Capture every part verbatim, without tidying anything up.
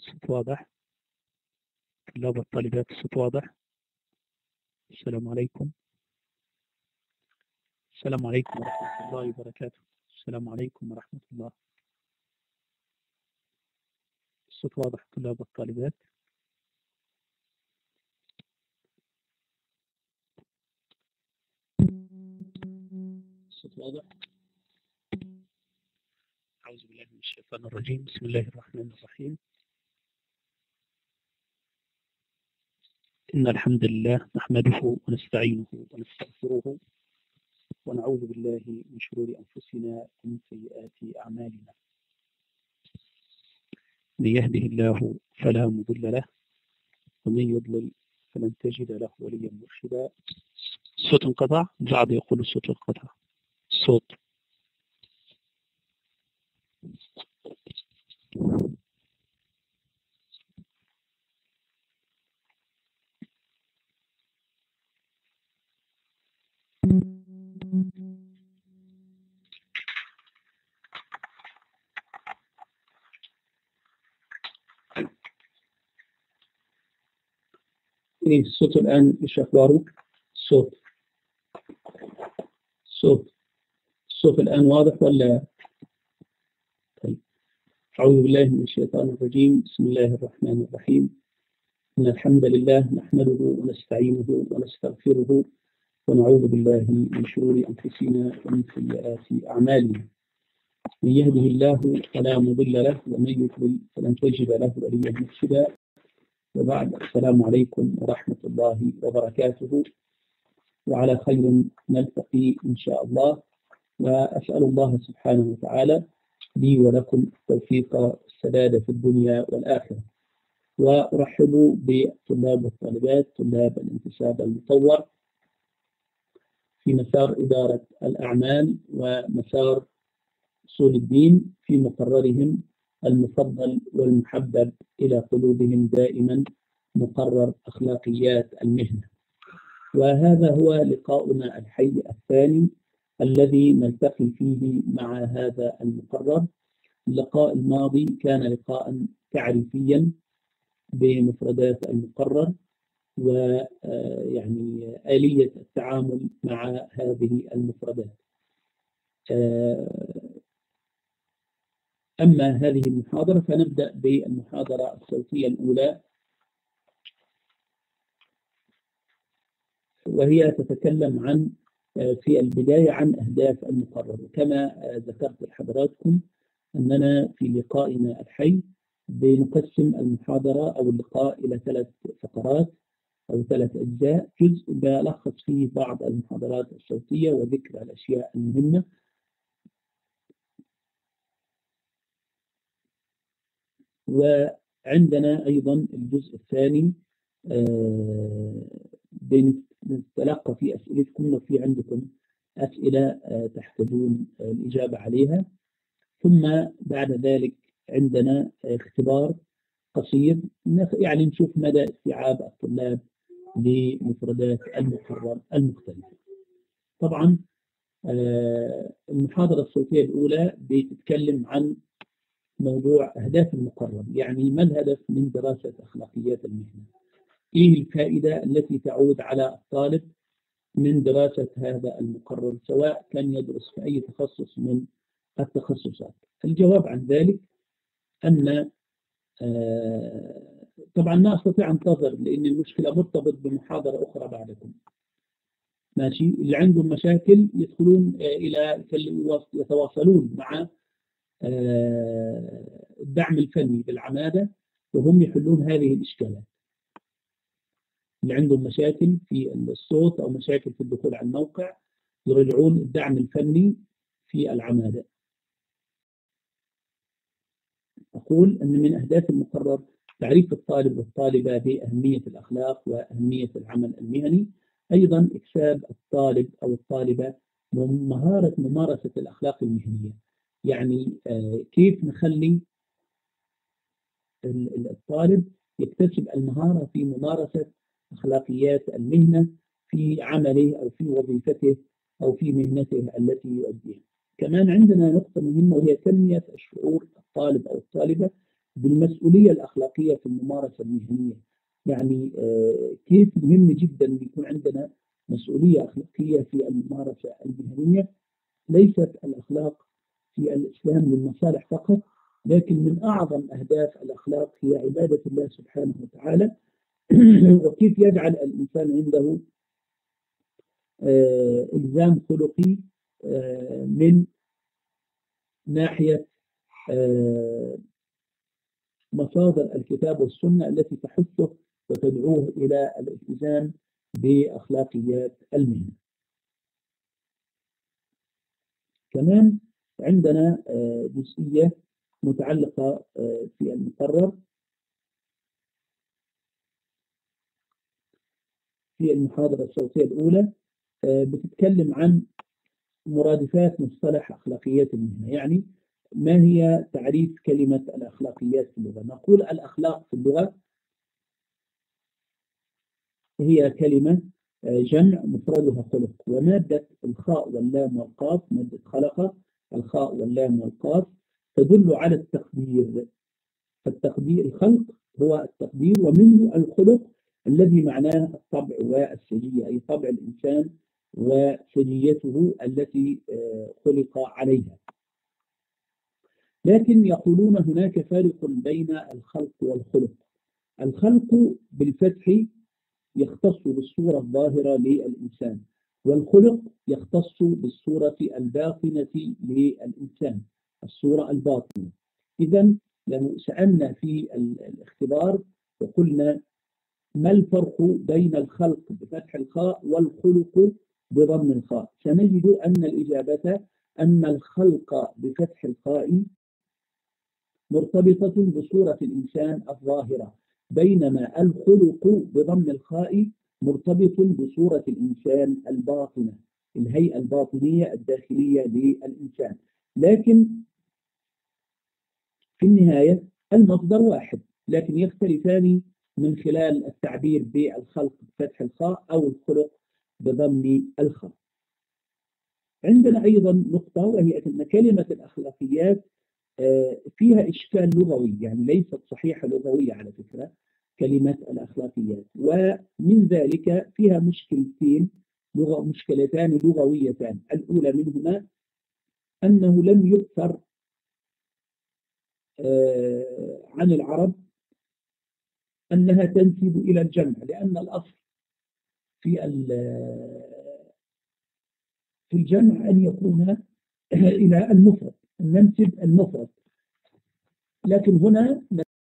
الصوت واضح؟ طلاب والطالبات الصوت واضح؟ السلام عليكم. السلام عليكم ورحمة الله وبركاته. السلام عليكم ورحمة الله. الصوت واضح طلاب والطالبات؟ الصوت واضح؟ أعوذ بالله من الشيطان الرجيم. بسم الله الرحمن الرحيم. إن الحمد لله نحمده ونستعينه ونستغفره ونعوذ بالله من شرور أنفسنا ومن سيئات أعمالنا. من يهده الله فلا مضل له ومن يضلل فلن تجد له وليا مرشدا. الصوت انقطع. بعض يقول الصوت انقطع. الصوت إيه الصوت الآن إيش أخباره؟ الصوت الصوت الصوت الآن واضح ولا؟ طيب. أعوذ بالله من الشيطان الرجيم. بسم الله الرحمن الرحيم. إن الحمد لله نحمده ونستعينه ونستغفره ونعوذ بالله من شرور أنفسنا ومن سيئات أعمالنا. من يهده الله فلا مضل له ومن يضلل فلن تجد له وليا مرشدا. وبعد، السلام عليكم ورحمة الله وبركاته، وعلى خير نلتقي إن شاء الله. وأسأل الله سبحانه وتعالى لي ولكم التوفيق والسداد في الدنيا والآخرة. وأرحب بالطلاب والطالبات طلاب الانتساب المطور في مسار إدارة الأعمال ومسار أصول الدين في مقررهم المفضل والمحبب إلى قلوبهم دائما، مقرر أخلاقيات المهنة. وهذا هو لقاؤنا الحي الثاني الذي نلتقي فيه مع هذا المقرر. اللقاء الماضي كان لقاء تعريفيا بمفردات المقرر ويعني آلية التعامل مع هذه المفردات. أما هذه المحاضرة فنبدأ بالمحاضرة الصوتية الأولى، وهي تتكلم عن في البداية عن أهداف المقرر. كما ذكرت لحضراتكم أننا في لقائنا الحي بنقسم المحاضرة أو اللقاء إلى ثلاث فقرات أو ثلاث أجزاء. جزء بلخص فيه بعض المحاضرات الصوتية وذكر الأشياء المهمة، وعندنا أيضا الجزء الثاني بنتلقى في أسئلتكم لو في عندكم أسئلة تحتاجون الإجابة عليها. ثم بعد ذلك عندنا اختبار قصير، يعني نشوف مدى استيعاب الطلاب لمفردات المقرر المختلفة. طبعا المحاضرة الصوتية الأولى بتتكلم عن موضوع أهداف المقرر، يعني ما الهدف من دراسة أخلاقيات المهنة؟ إيه الفائدة التي تعود على الطالب من دراسة هذا المقرر سواء كان يدرس في أي تخصص من التخصصات؟ الجواب عن ذلك أن طبعا ما أستطيع أن أنتظر لأن المشكلة مرتبط بمحاضرة أخرى بعدكم. ماشي، اللي عندهم مشاكل يدخلون إلى يتواصلون مع الدعم الفني بالعمادة وهم يحلون هذه الإشكالات. اللي عندهم مشاكل في الصوت أو مشاكل في الدخول على الموقع يرجعون الدعم الفني في العمادة. أقول أن من أهداف المقرر تعريف الطالب والطالبة بأهمية الأخلاق وأهمية العمل المهني، أيضا إكساب الطالب أو الطالبة مهارة ممارسة الأخلاق المهنية، يعني كيف نخلي الطالب يكتسب المهارة في ممارسة أخلاقيات المهنة في عمله أو في وظيفته أو في مهنته التي يؤديها. كمان عندنا نقطة مهمة وهي تنمية الشعور الطالب أو الطالبة بالمسؤولية الأخلاقية في الممارسة المهنية. يعني كيف مهم جدا أن يكون عندنا مسؤولية أخلاقية في الممارسة المهنية. ليست الأخلاق في الإسلام للمصالح فقط، لكن من أعظم أهداف الأخلاق هي عبادة الله سبحانه وتعالى. وكيف يجعل الإنسان عنده إلزام خلقي من ناحية مصادر الكتاب والسنة التي تحثه وتدعوه إلى الالتزام بأخلاقيات المهنة. كمان عندنا جزئية متعلقة في المقرر في المحاضرة الصوتية الأولى، بتتكلم عن مرادفات مصطلح أخلاقيات المهنة. يعني ما هي تعريف كلمة الأخلاقيات في اللغة؟ نقول الأخلاق في اللغة هي كلمة جمع مفردها خلق، ومادة الخاء واللام والقاف، مادة خلق الخاء واللام والقاف تدل على التقدير. فالتقدير الخلق هو التقدير، ومنه الخلق الذي معناه الطبع والسجية، أي طبع الإنسان وسجيته التي خلق عليها. لكن يقولون هناك فارق بين الخلق والخلق. الخلق بالفتح يختص بالصورة الظاهرة للإنسان، والخلق يختص بالصورة الباطنة للإنسان، الصورة الباطنة. إذن لو سألنا في الاختبار وقلنا ما الفرق بين الخلق بفتح الخاء والخلق بضم الخاء، سنجد أن الإجابة أن الخلق بفتح الخاء مرتبطة بصورة الإنسان الظاهرة، بينما الخلق بضم الخاء مرتبط بصورة الإنسان الباطنة، الهيئة الباطنية الداخلية للإنسان. لكن في النهاية المصدر واحد، لكن يختلفان من خلال التعبير بالخلق بفتح الخاء أو الخلق بضم الخاء. عندنا أيضا نقطة، وهي أن كلمة الأخلاقيات فيها إشكال لغوي، يعني ليست صحيحة لغوية على فكرة كلمة الأخلاقيات، ومن ذلك فيها مشكلتين لغة مشكلتان لغويتان. الأولى منهما أنه لم يؤثر عن العرب أنها تنسب إلى الجمع، لأن الأصل في في الجمع أن يكون إلى المفرد، ننسب المفرد. لكن هنا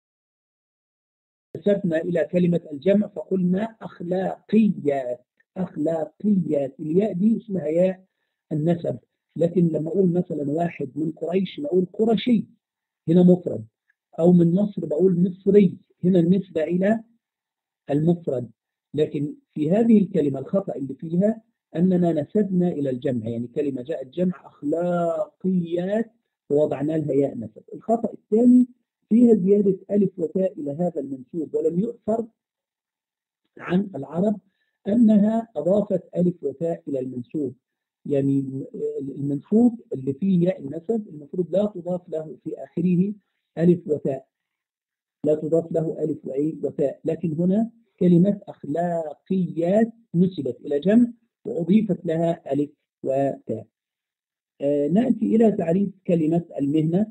نسبنا إلى كلمة الجمع فقلنا أخلاقيات. أخلاقيات الياء دي اسمها ياء النسب، لكن لما أقول مثلا واحد من قريش نقول قرشي، هنا مفرد. أو من مصر بقول مصري، هنا النسبة إلى المفرد. لكن في هذه الكلمة الخطأ اللي فيها أننا نسبنا إلى الجمع، يعني كلمة جاءت جمع أخلاقيات ووضعنا لها ياء نسب. الخطأ الثاني فيها زيادة ألف وتاء إلى هذا المنسوب، ولم يؤثر عن العرب أنها أضافت ألف وتاء إلى المنسوب. يعني المنسوب اللي فيه ياء النسب المفروض لا تضاف له في آخره ألف وتاء، لا تضاف له ألف وتاء. لكن هنا كلمة أخلاقيات نسبت إلى جمع وأضيفت لها ألف وتاء. آه نأتي إلى تعريف كلمة المهنة.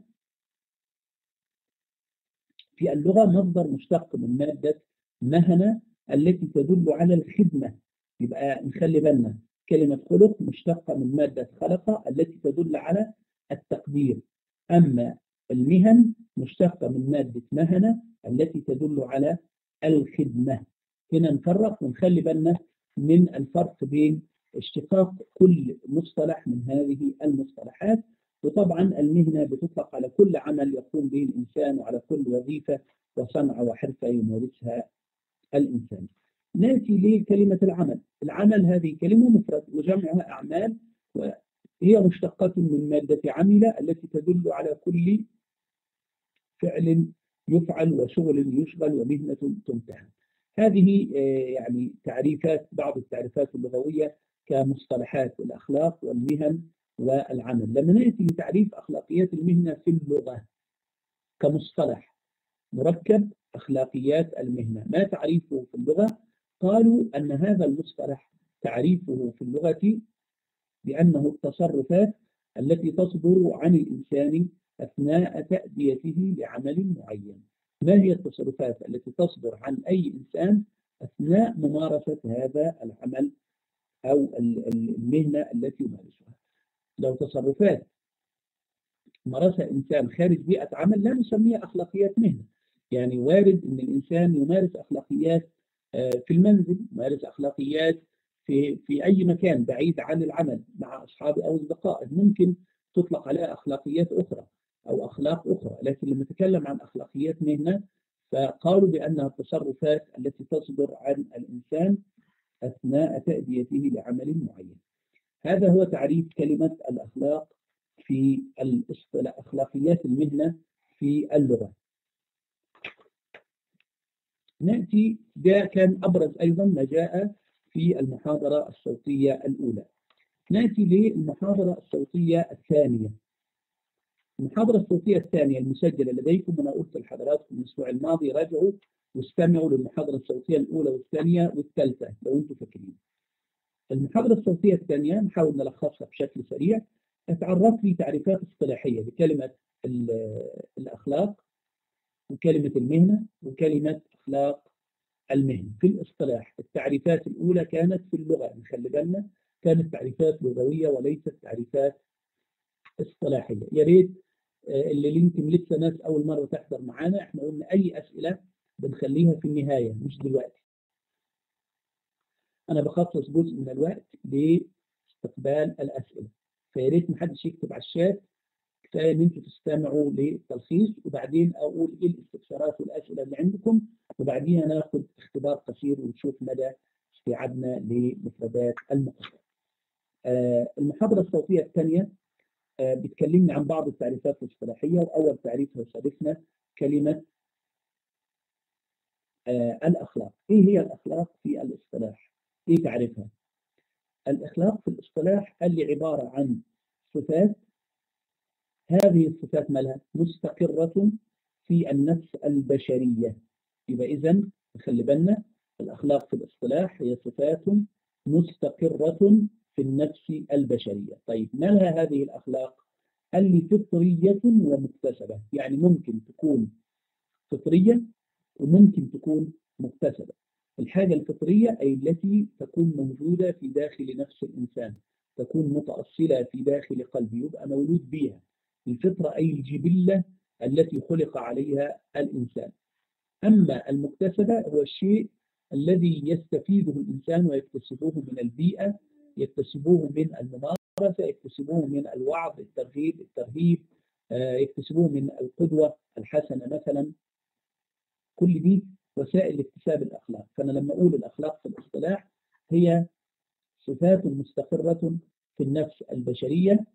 في اللغة مصدر مشتق من مادة مهنة التي تدل على الخدمة. يبقى نخلي بالنا كلمة خلق مشتقة من مادة خلق التي تدل على التقدير، أما المهن مشتقة من مادة مهنة التي تدل على الخدمة. هنا نفرق ونخلي بالنا من الفرق بين اشتقاق كل مصطلح من هذه المصطلحات. وطبعا المهنة بتطلق على كل عمل يقوم به الإنسان وعلى كل وظيفة وصنعة وحرفة يمارسها الإنسان. نأتي لكلمة العمل. العمل هذه كلمة مفرد وجمعها أعمال، وهي مشتقة من مادة عمل التي تدل على كل فعل يفعل وشغل يشغل ومهنة تنتهى. هذه يعني تعريفات، بعض التعريفات اللغوية كمصطلحات الأخلاق والمهن والعمل. لما نأتي لتعريف أخلاقيات المهنة في اللغة كمصطلح، مركب أخلاقيات المهنة. ما تعريفه في اللغة؟ قالوا أن هذا المصطلح تعريفه في اللغة بأنه التصرفات التي تصدر عن الإنسان أثناء تأديته لعمل معين. ما هي التصرفات التي تصدر عن أي إنسان أثناء ممارسة هذا العمل أو المهنة التي يمارسها؟ لو تصرفات مارسها إنسان خارج بيئة عمل لا نسميها أخلاقيات مهنة. يعني وارد أن الإنسان يمارس أخلاقيات في المنزل، يمارس أخلاقيات في في أي مكان بعيد عن العمل مع أصحابه أو أصدقائه، ممكن تطلق عليها أخلاقيات أخرى أو أخلاق أخرى. لكن لما نتكلم عن أخلاقيات مهنة فقالوا بأنها التصرفات التي تصدر عن الإنسان أثناء تأديته لعمل معين. هذا هو تعريف كلمة الأخلاق في الاصطلاح، أخلاقيات المهنة في اللغة. نأتي، ده كان أبرز أيضا ما جاء في المحاضرة الصوتية الأولى. نأتي للمحاضرة الصوتية الثانية. المحاضرة الصوتية الثانية المسجلة لديكم، أنا قلت لحضراتكم الأسبوع الماضي راجعوا واستمعوا للمحاضرة الصوتية الأولى والثانية والثالثة لو أنتم فاكرين. المحاضرة الصوتية الثانية نحاول نلخصها بشكل سريع. اتعرفت في تعريفات اصطلاحية لكلمة الأخلاق وكلمة المهنة وكلمة أخلاق المهنة. في الاصطلاح التعريفات الأولى كانت في اللغة، نخلي بالنا كانت تعريفات لغوية وليست تعريفات اصطلاحية. يا ريت اللي يمكن لسه ناس أول مرة تحضر معانا، احنا قلنا أي أسئلة بنخليها في النهاية مش دلوقتي. أنا بخصص جزء من الوقت لاستقبال الأسئلة، فيا ريت محدش يكتب على الشات، كفاية إن أنتوا تستمعوا للتلخيص وبعدين أقول إيه الاستفسارات والأسئلة اللي عندكم، وبعديها ناخد اختبار قصير ونشوف مدى استيعابنا لمفردات المحاضرة. آه المحاضرة الصوتية الثانية آه بتكلمنا عن بعض التعريفات الاصطلاحية، وأول تعريف هيصادفنا كلمة آه الأخلاق. إيه هي الأخلاق في الاصطلاح؟ إيه تعريفها؟ الأخلاق في الاصطلاح قال لي عبارة عن صفات، هذه الصفات مالها مستقرة في النفس البشرية. يبقى إذن خلي بالنا الأخلاق في الاصطلاح هي صفات مستقرة في النفس البشرية. طيب مالها هذه الأخلاق؟ قال لي فطرية ومكتسبة، يعني ممكن تكون فطرية وممكن تكون مكتسبة. الحاجة الفطرية أي التي تكون موجودة في داخل نفس الإنسان، تكون متأصلة في داخل قلبه، يبقى مولود بها. الفطرة أي الجبلة التي خلق عليها الإنسان. أما المكتسبة هو الشيء الذي يستفيده الإنسان ويكتسبوه من البيئة، يكتسبوه من الممارسة، يكتسبوه من الوعظ، الترغيب، الترهيب، يكتسبوه من القدوة الحسنة مثلا. كل دي وسائل اكتساب الأخلاق. فأنا لما أقول الأخلاق في الاصطلاح هي صفات مستقرة في النفس البشرية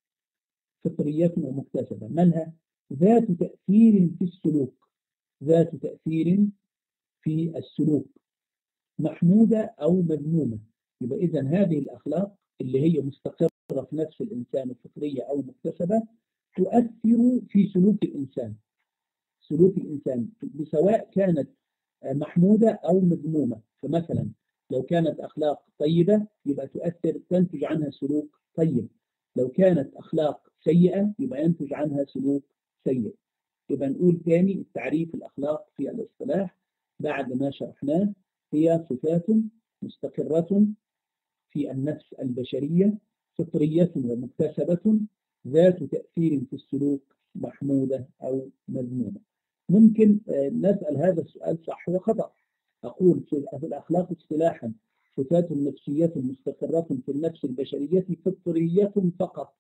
فطرية ومكتسبة. مالها؟ ذات تأثير في السلوك، ذات تأثير في السلوك، محمودة أو مذمومة. يبقى إذن هذه الأخلاق اللي هي مستقرة في نفس الإنسان فطرية أو مكتسبة تؤثر في سلوك الإنسان، سلوك الإنسان سواء كانت محمودة أو مذمومة. فمثلا لو كانت أخلاق طيبة يبقى تؤثر تنتج عنها سلوك طيب، لو كانت أخلاق سيئة يبقى ينتج عنها سلوك سيء. يبقى نقول تاني التعريف الأخلاق في الاصطلاح بعد ما شرحناه هي صفات مستقرة في النفس البشرية فطرية ومكتسبة ذات تأثير في السلوك محمودة أو مذمومة. ممكن نسأل هذا السؤال صح وخطأ. أقول في الأخلاق اصطلاحا صفات نفسية مستقرة في النفس البشرية فطرية فقط،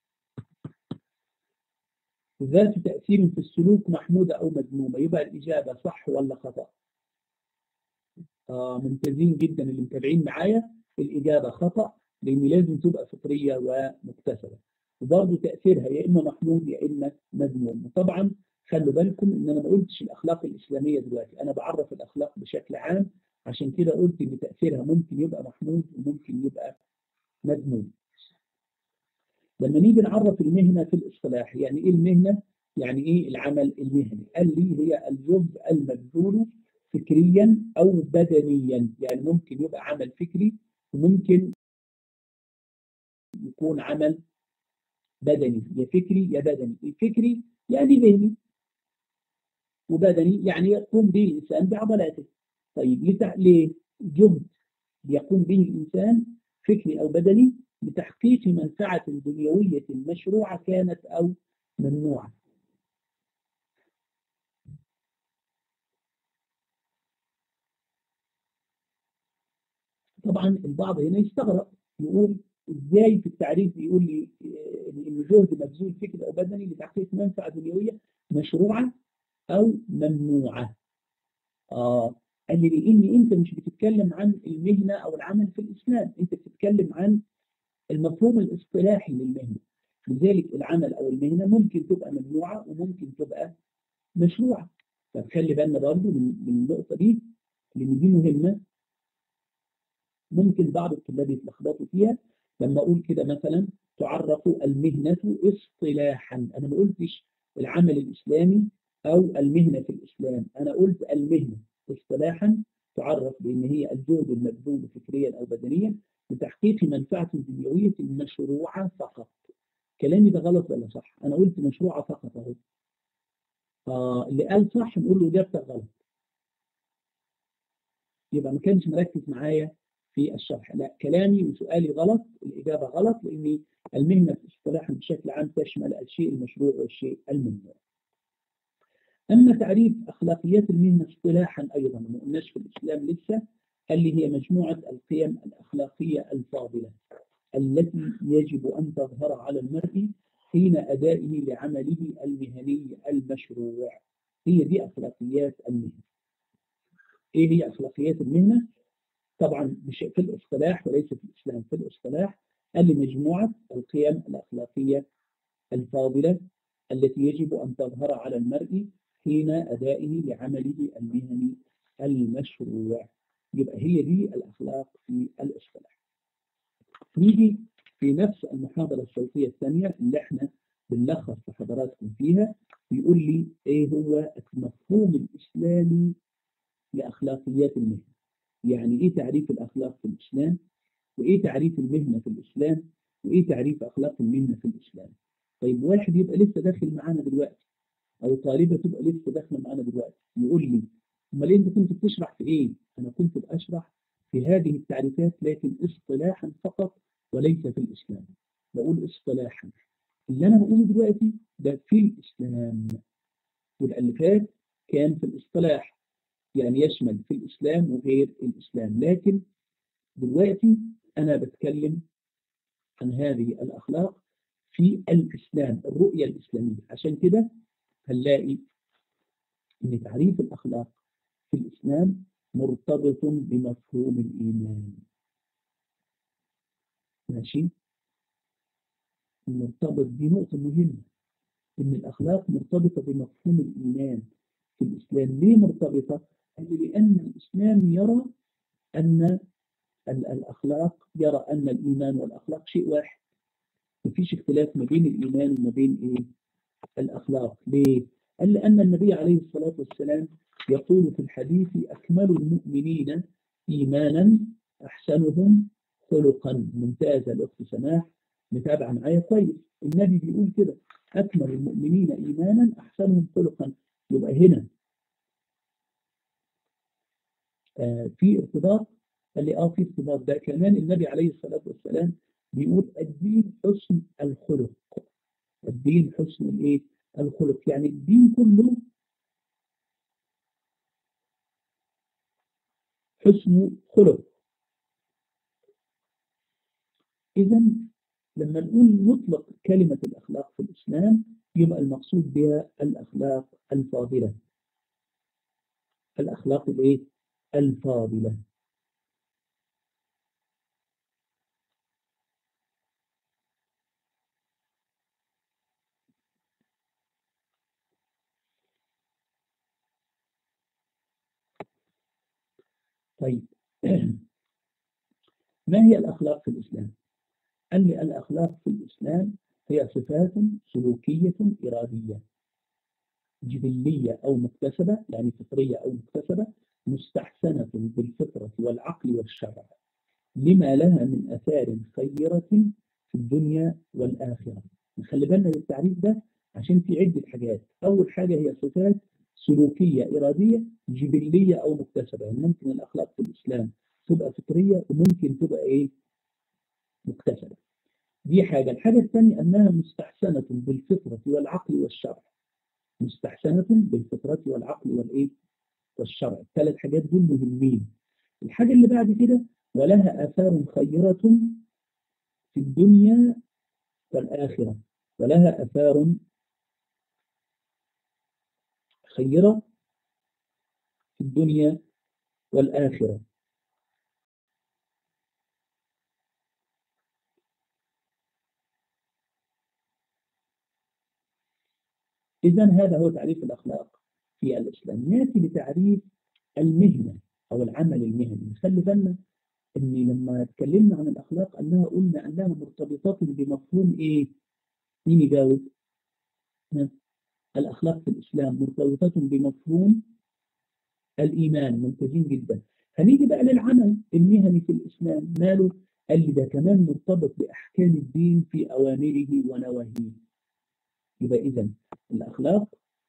ذات تأثير في السلوك محمودة أو مذمومة. يبقى الإجابة صح ولا خطأ؟ آه ممتازين جدا اللي متابعين معايا. الإجابة خطأ، لأن لازم تبقى فطرية ومكتسبة، وبرضه تأثيرها يا إما محمود يا إما مذموم. وطبعا خلوا بالكم إن أنا ما قلتش الأخلاق الإسلامية دلوقتي، أنا بعرف الأخلاق بشكل عام، عشان كده قلت إن تأثيرها ممكن يبقى محمود وممكن يبقى مذموم. لما نيجي نعرف المهنة في الاصطلاح، يعني إيه المهنة؟ يعني إيه العمل المهني؟ قال لي هي الجزء المبذول فكريا أو بدنيا. يعني ممكن يبقى عمل فكري وممكن يكون عمل بدني، يا فكري يا بدني. الفكري يعني ذهني، وبدني يعني يقوم به الإنسان بعضلاته. طيب ليه جهد يقوم به الإنسان فكري أو بدني لتحقيق منفعة دنيوية مشروعة كانت أو ممنوعة. طبعا البعض هنا يستغرب، يقول ازاي في التعريف يقول لي ان جهد مبذول فكري او بدني لتحقيق منفعه دنيويه مشروعه او ممنوعه. اه قال لي لان انت مش بتتكلم عن المهنه او العمل في الاسلام، انت بتتكلم عن المفهوم الاصطلاحي للمهنه. لذلك العمل او المهنه ممكن تبقى ممنوعه وممكن تبقى مشروعه. فخلي بالنا برضه من النقطه دي لان دي مهمه، ممكن بعض الطلاب يتلخبطوا فيها. لما اقول كده مثلا تعرف المهنة اصطلاحا، انا ما قلتش العمل الاسلامي او المهنة في الاسلام، انا قلت المهنة اصطلاحا تعرف بان هي الجهد المبذول فكريا او بدنيا لتحقيق منفعة دنيوية مشروعة فقط. كلامي ده غلط ولا صح؟ انا قلت مشروعة فقط اهو. آه اللي قال صح نقول له اجابتك غلط، يبقى ما كانش مركز معايا في الشرح. لا، كلامي وسؤالي غلط، الإجابة غلط، لأن المهنة في اصطلاحا بشكل عام تشمل الشيء المشروع والشيء الممنوع. أما تعريف أخلاقيات المهنة اصطلاحا أيضا ما قلناش في الإسلام لسه، اللي هي مجموعة القيم الأخلاقية الفاضلة التي يجب أن تظهر على المرء حين أدائه لعمله المهني المشروع. هي دي أخلاقيات المهنة. إيه هي أخلاقيات المهنة؟ طبعا في الاصطلاح وليس في الإسلام، في الاصطلاح قال لي مجموعة القيم الأخلاقية الفاضلة التي يجب أن تظهر على المرء حين أدائه لعمله المهني المشروع. يبقى هي دي الأخلاق في الاصطلاح. نيجي في نفس المحاضرة الصوتية الثانية اللي احنا بنلخص لحضراتكم فيها، بيقول لي ايه هو المفهوم الإسلامي لأخلاقيات المهنة. يعني ايه تعريف الأخلاق في الإسلام، وايه تعريف المهنة في الإسلام، وايه تعريف أخلاق المهنة في الإسلام. طيب واحد يبقى لسه داخل معانا دلوقتي او طالبة تبقى لسه داخله معانا دلوقتي يقول لي امال انت كنت بتشرح في ايه؟ انا كنت بشرح في هذه التعريفات لكن اصطلاحا فقط وليس في الإسلام. بقول اصطلاحا، اللي انا بقوله دلوقتي ده في الإسلام، والألفات كان في الاصطلاح يعني يشمل في الإسلام وغير الإسلام. لكن دلوقتي أنا بتكلم عن هذه الأخلاق في الإسلام، الرؤية الإسلامية. عشان كده هنلاقي أن تعريف الأخلاق في الإسلام مرتبط بمفهوم الإيمان. ماشي؟ مرتبط، دي نقطة مهمة، أن الأخلاق مرتبطة بمفهوم الإيمان في الإسلام. ليه مرتبطة؟ لأن الإسلام يرى أن الأخلاق، يرى أن الإيمان والأخلاق شيء واحد، مفيش اختلاف ما بين الإيمان وما بين إيه؟ الأخلاق. ليه؟ قال لأن النبي عليه الصلاة والسلام يقول في الحديث أكمل المؤمنين إيمانا أحسنهم خلقا. ممتازة الأخت سماح، متابعة معايا كويس. النبي بيقول كده أكمل المؤمنين إيمانا أحسنهم خلقا. يبقى هنا آه في ارتباط. قال لي آه في ارتباط. ده كمان النبي عليه الصلاة والسلام بيقول الدين حسن الخلق. الدين حسن الايه؟ الخلق. يعني الدين كله حسن خلق. إذا لما نقول نطلق كلمة الأخلاق في الإسلام يبقى المقصود بها الأخلاق الفاضلة. الأخلاق الايه؟ الفاضلة. طيب ما هي الأخلاق في الإسلام؟ قال لي الأخلاق في الإسلام هي صفات سلوكية إرادية جبلية أو مكتسبة، يعني فطرية أو مكتسبة، مستحسنة بالفطرة والعقل والشرع، لما لها من آثار خيرة في الدنيا والآخرة. نخلي بالنا بالتعريف ده عشان في عدة حاجات. أول حاجة هي صفات سلوكية إرادية جبلية أو مكتسبة، يعني ممكن الأخلاق في الإسلام تبقى فطرية وممكن تبقى إيه مكتسبة. دي حاجة. الحاجة الثانية أنها مستحسنة بالفطرة والعقل والشرع، مستحسنة بالفطرة والعقل والإيه والشرع. الثلاث حاجات دول مهمين. الحاجة اللي بعد كده ولها آثار خيرة في الدنيا والآخرة، ولها آثار خيرة في الدنيا والآخرة. إذن هذا هو تعريف الأخلاق في الإسلام. نأتي لتعريف المهنة أو العمل المهني. خلي بالنا إن لما اتكلمنا عن الأخلاق أنها قلنا أنها مرتبطات بمفهوم إيه؟ مين يجاوب؟ الأخلاق في الإسلام مرتبطة بمفهوم الإيمان. ممتازين جدا. هنيجي بقى للعمل المهني في الإسلام، ماله؟ قال لي ده كمان مرتبط بأحكام الدين في أوامره ونواهيه. يبقى إذا الأخلاق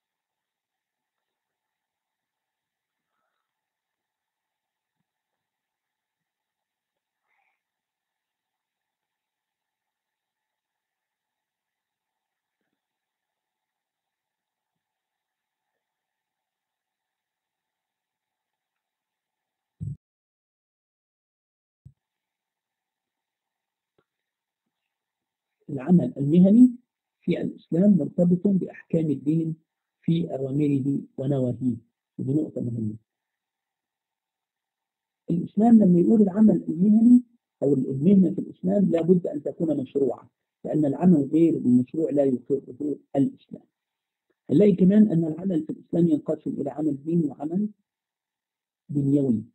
العمل المهني في الإسلام مرتبط بأحكام الدين في أوامره ونواهيه. ودي نقطة مهمة. الإسلام لما يقول العمل المهني أو المهنة في الإسلام لابد أن تكون مشروعة، لأن العمل غير المشروع لا يقره الإسلام. هنلاقي كمان أن العمل في الإسلام ينقسم إلى عمل ديني وعمل دنيوي.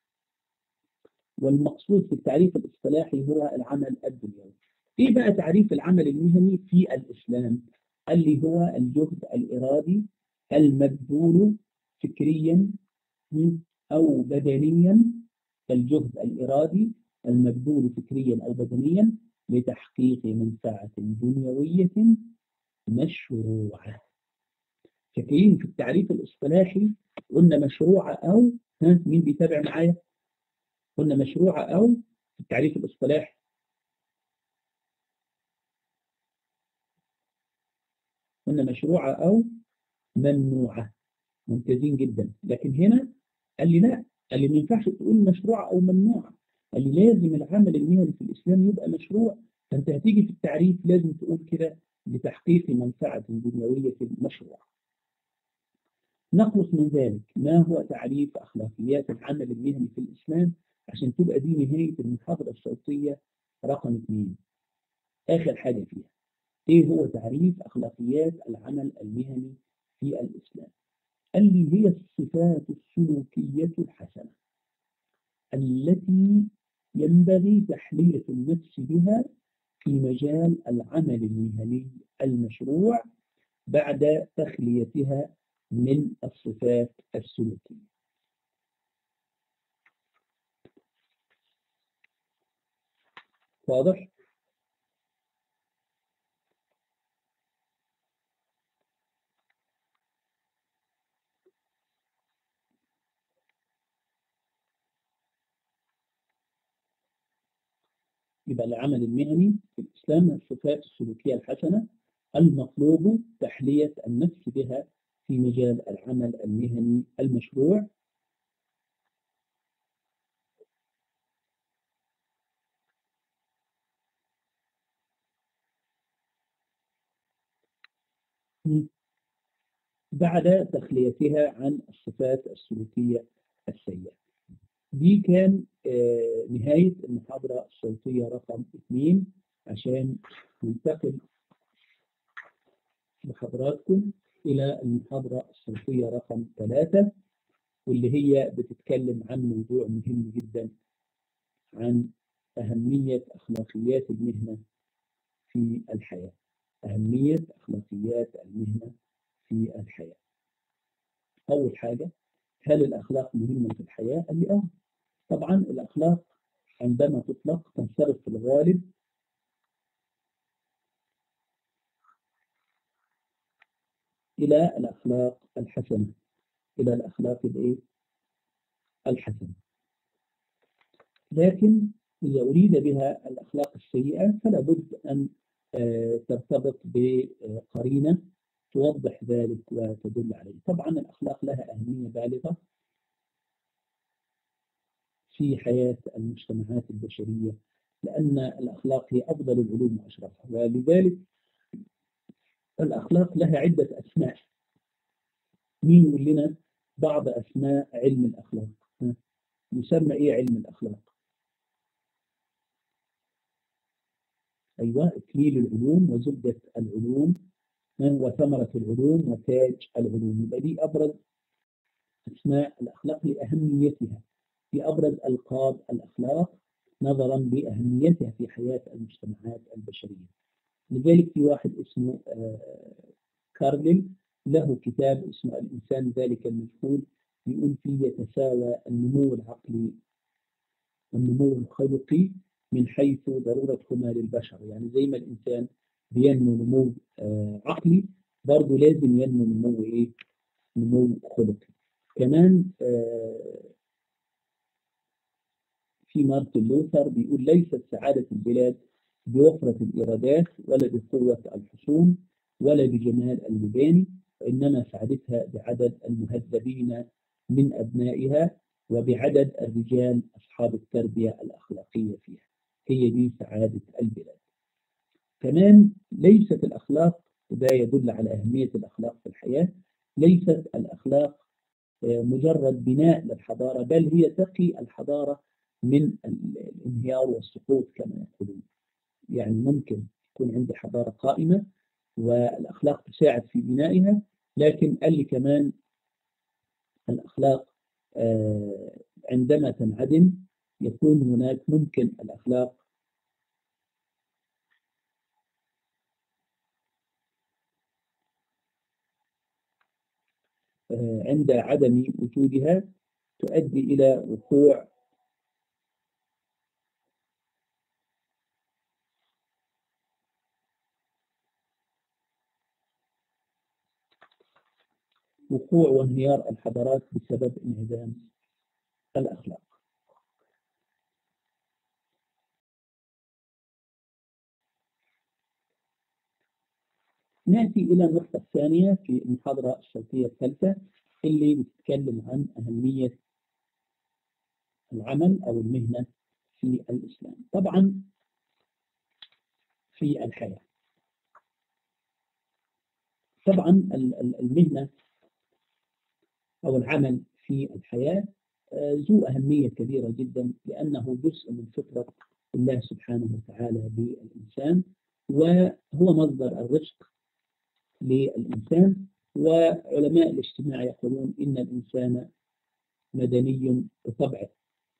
والمقصود في التعريف الاصطلاحي هو العمل الدنيوي. إيه بقى تعريف العمل المهني في الإسلام؟ اللي هو الجهد الإرادي المبذول فكريا أو بدنيا، الجهد الإرادي المبذول فكريا أو بدنيا لتحقيق منفعة دنيوية مشروعة. فاكرين في التعريف الاصطلاحي قلنا مشروعة أو ها مين بيتابع معايا؟ قلنا مشروعة أو في التعريف الاصطلاحي قلنا مشروعة أو ممنوعة. ممتازين جدا. لكن هنا قال لي لا، قال لي ما ينفعش تقول مشروعة أو ممنوعة، قال لي لازم العمل المهني في الإسلام يبقى مشروع. فأنت هتيجي في التعريف لازم تقول كده لتحقيق منفعة دنيوية مشروعة. نخلص من ذلك ما هو تعريف أخلاقيات العمل المهني في الإسلام عشان تبقى دي نهاية المحاضرة الصوتية رقم اثنين، آخر حاجة فيها. إيه هو تعريف أخلاقيات العمل المهني في الإسلام؟ قال لي هي الصفات السلوكية الحسنة التي ينبغي تحلية النفس بها في مجال العمل المهني المشروع بعد تخليتها من الصفات السلوكية. واضح؟ يبقى العمل المهني في الإسلام الصفات السلوكية الحسنة المطلوب تحلية النفس بها في مجال العمل المهني المشروع بعد تخليتها عن الصفات السلوكية السيئة. دي كان آه نهاية المحاضرة الصوتية رقم اثنين، عشان ننتقل بحضراتكم إلى المحاضرة الصوتية رقم ثلاثة، واللي هي بتتكلم عن موضوع مهم جدا، عن أهمية أخلاقيات المهنة في الحياة. أهمية أخلاقيات المهنة في الحياة. أول حاجة، هل الأخلاق مهمة في الحياة؟ قال لي آه. طبعا الأخلاق عندما تطلق تنصرف في الغالب إلى الأخلاق الحسنة، إلى الأخلاق الإيه؟ الحسنة. لكن إذا أريد بها الأخلاق السيئة فلا بد أن ترتبط بقرينة توضح ذلك وتدل عليه. طبعا الأخلاق لها أهمية بالغة في حياة المجتمعات البشرية، لأن الأخلاق هي أفضل العلوم وأشرفها، ولذلك الأخلاق لها عدة أسماء. مين يقول لنا بعض أسماء علم الأخلاق؟ يسمى إيه علم الأخلاق؟ أيوة، إكليل العلوم وزبدة العلوم وثمرة العلوم وتاج العلوم. يبقى دي أبرز أسماء الأخلاق لأهميتها، في أبرز ألقاب الأخلاق نظرا لأهميتها في حياة المجتمعات البشرية. لذلك في واحد اسمه كارليل له كتاب اسمه الإنسان ذلك المجهول، يقول فيه يتساوى النمو العقلي والنمو الخلقي من حيث ضرورتهما للبشر. يعني زي ما الإنسان بينمو نمو عقلي برضه لازم ينمو نمو إيه؟ نمو خلقي. كمان في مارتن لوثر بيقول ليست سعادة البلاد بوفرة الإيرادات ولا بقوة الحصون ولا بجمال المباني، وإنما سعادتها بعدد المهذبين من أبنائها وبعدد الرجال أصحاب التربية الأخلاقية فيها. هي دي سعادة البلاد. كمان ليست الأخلاق، وده يدل على أهمية الأخلاق في الحياة، ليست الأخلاق مجرد بناء للحضارة، بل هي تقي الحضارة من الانهيار والسقوط كما يقولون. يعني ممكن يكون عندي حضارة قائمة والأخلاق تساعد في بنائها، لكن قال لي كمان الأخلاق عندما تنعدم يكون هناك ممكن الأخلاق عند عدم وجودها تؤدي إلى وقوع وقوع وانهيار الحضارات بسبب انعدام الأخلاق. نأتي إلى النقطة الثانية في المحاضرة الصوتية الثالثة اللي بتتكلم عن أهمية العمل أو المهنة في الإسلام. طبعا في الحياة طبعا المهنة أو العمل في الحياة ذو أهمية كبيرة جدا، لأنه جزء من فطرة الله سبحانه وتعالى للإنسان، وهو مصدر الرزق للإنسان. وعلماء الاجتماع يقولون إن الإنسان مدني بطبعه.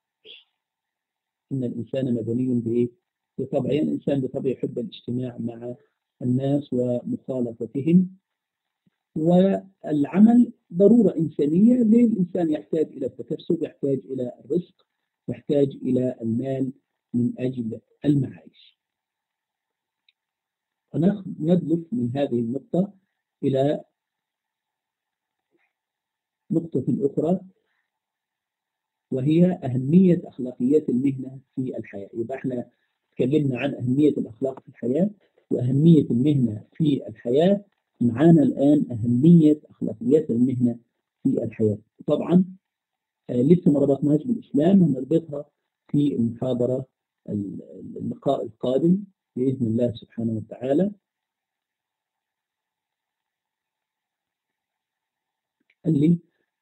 إن الإنسان مدني بإيه؟ بطبعه. يعني الإنسان بطبعه يحب الاجتماع مع الناس ومخالطتهم، والعمل ضرورة إنسانية. للإنسان يحتاج إلى التكسب، يحتاج إلى الرزق، يحتاج إلى المال من أجل المعايش. وندلف من هذه النقطة إلى نقطة أخرى، وهي أهمية أخلاقيات المهنة في الحياة. يبقى احنا تكلمنا عن أهمية الأخلاق في الحياة وأهمية المهنة في الحياة. معانا الآن أهمية أخلاقيات المهنة في الحياة. طبعا آه لسه ما ربطناش بالإسلام، هنربطها في المحاضرة اللقاء القادم بإذن الله سبحانه وتعالى. اللي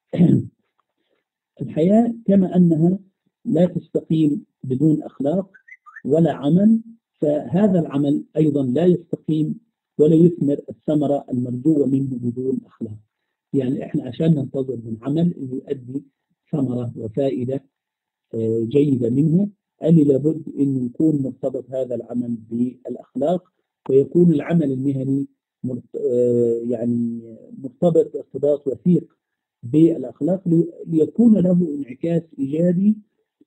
الحياة كما أنها لا تستقيم بدون أخلاق ولا عمل، فهذا العمل أيضا لا يستقيم ولا يثمر الثمرة المرجوة منه بدون أخلاق. يعني إحنا عشان ننتظر من عمل يؤدي ثمرة وفائدة جيدة منه، قال لابد أن يكون مرتبط هذا العمل بالأخلاق، ويكون العمل المهني يعني مرتبط ارتباط وثيق بالأخلاق ليكون له انعكاس إيجابي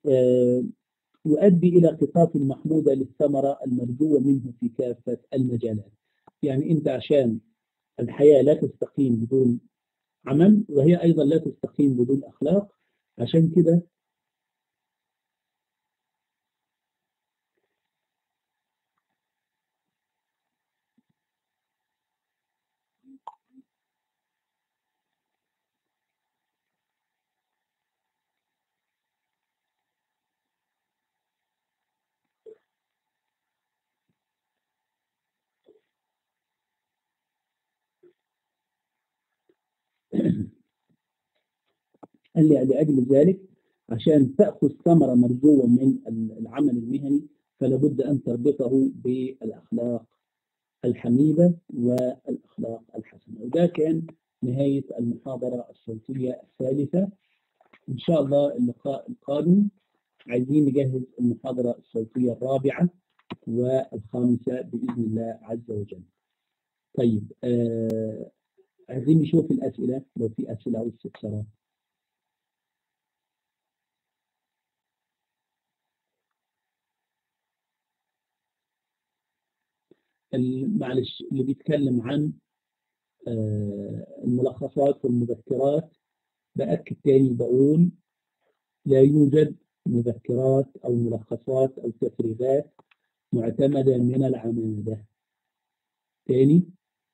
يؤدي إلى قطاف محمودة للثمرة المرجوة منه في كافة المجالات. يعني أنت عشان الحياة لا تستقيم بدون عمل، وهي أيضا لا تستقيم بدون أخلاق. عشان كده قال لي لأجل ذلك عشان تأخذ ثمرة مرجوة من العمل المهني فلا بد أن تربطه بالأخلاق الحميدة والأخلاق الحسنة. وده كان نهاية المحاضرة الصوتية الثالثة. إن شاء الله اللقاء القادم عايزين نجهز المحاضرة الصوتية الرابعة والخامسة بإذن الله عز وجل. طيب آه عايزين نشوف الأسئلة لو في أسئلة أو استفسارات. معلش اللي بيتكلم عن آه الملخصات والمذكرات بأكد تاني بقول لا يوجد مذكرات أو ملخصات أو تفريغات معتمدة من العمادة. تاني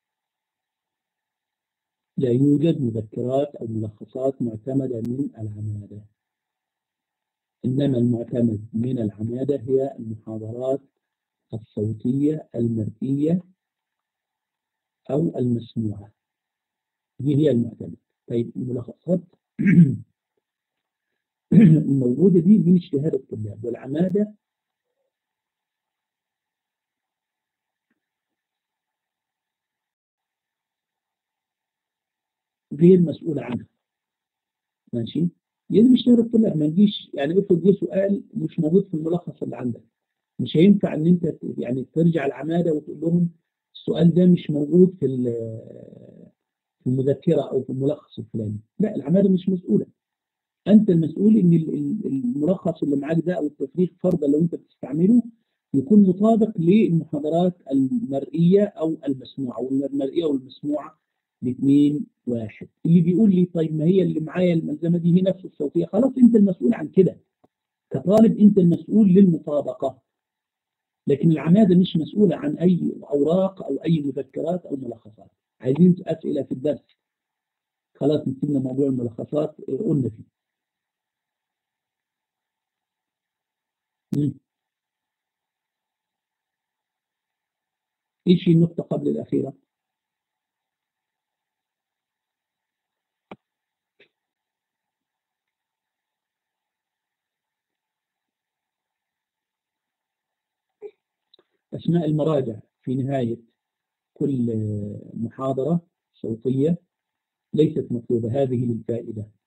لا يوجد مذكرات أو ملخصات معتمدة من العمادة، إنما المعتمد من العمادة هي المحاضرات الصوتية المرئية أو المسموعة، دي هي المعتمد. طيب الملخصات الموجودة دي من اجتهاد الطلاب، والعمادة غير مسؤولة عنها. ماشي، يعني مش اجتهاد الطلاب، ما نجيش يعني افرض جه سؤال مش موجود في الملخص اللي عندك، مش هينفع ان انت يعني ترجع العمادة وتقول لهم السؤال ده مش موجود في في المذكرة او في الملخص الفلاني. لا، العمادة مش مسؤولة، انت المسؤول ان الملخص اللي معاك ده او التفريغ فرضا لو انت بتستعمله يكون مطابق للمحاضرات المرئية او المسموعة، والمرئية والمسموعة الاثنين واحد. اللي بيقول لي طيب ما هي اللي معايا الملزمة دي هي نفس الصوتية، خلاص انت المسؤول عن كده كطالب، انت المسؤول للمطابقة، لكن العمادة مش مسؤولة عن اي اوراق او اي مذكرات او ملخصات. عايزين اسئلة في الدرس، خلاص نسينا موضوع الملخصات قلنا فيه. مم. ايش النقطة قبل الأخيرة؟ أسماء المراجع في نهاية كل محاضرة صوتية ليست مطلوبة، هذه للفائدة.